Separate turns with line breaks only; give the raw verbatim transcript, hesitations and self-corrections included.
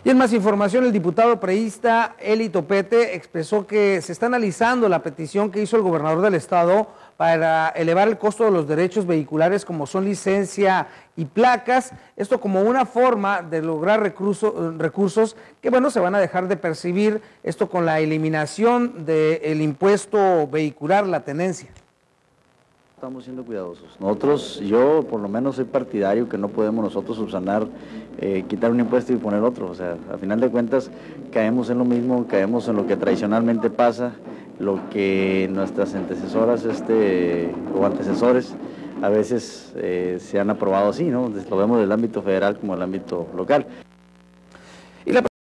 Y en más información, el diputado priista Eli Topete expresó que se está analizando la petición que hizo el gobernador del estado para elevar el costo de los derechos vehiculares como son licencia y placas, esto como una forma de lograr recurso, recursos que bueno se van a dejar de percibir, esto con la eliminación del impuesto vehicular, la tenencia.
Estamos siendo cuidadosos. Nosotros, yo por lo menos soy partidario que no podemos nosotros subsanar, eh, quitar un impuesto y poner otro. O sea, a final de cuentas caemos en lo mismo, caemos en lo que tradicionalmente pasa, lo que nuestras antecesoras este, o antecesores a veces eh, se han aprobado así, ¿no? Lo vemos del ámbito federal como del ámbito local.
Y la